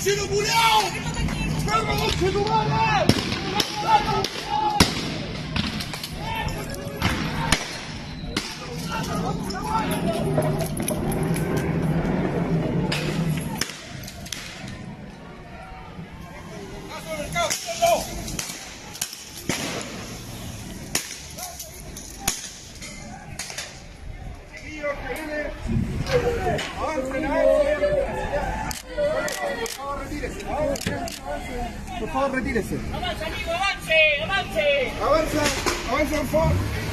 cochino culiao! ¡Venga, conche tu madre! Por favor, retírese. ¡Avanza, amigo, avance! ¡Avance! Avanza, por favor.